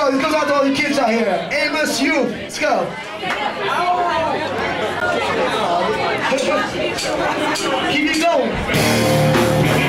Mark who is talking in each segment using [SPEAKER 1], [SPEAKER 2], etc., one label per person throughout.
[SPEAKER 1] go. This goes out to all the kids out here. Amos Youth. Let's go. Keep it going.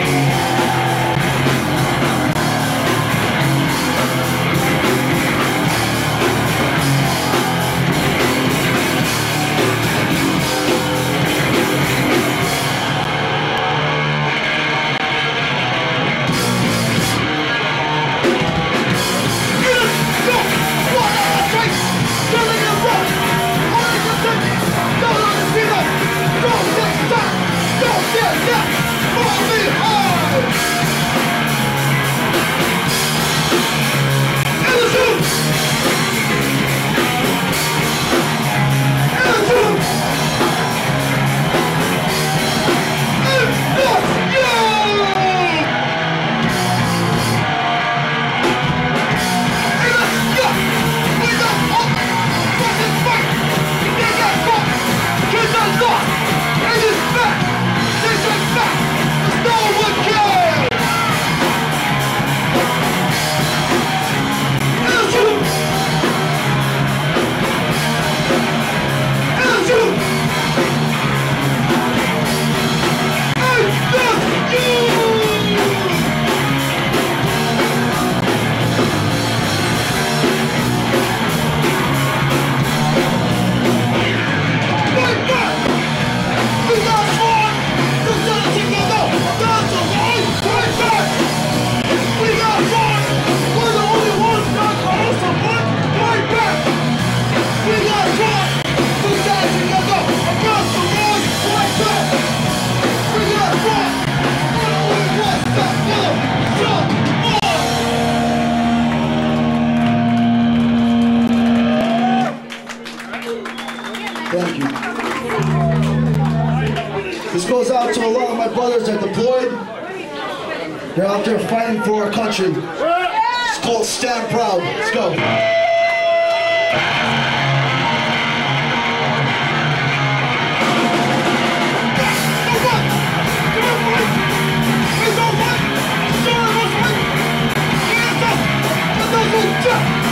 [SPEAKER 1] Thank you. This goes out to a lot of my brothers that deployed. They're out there fighting for our country. It's called Stand Proud. Let's go. Let's go.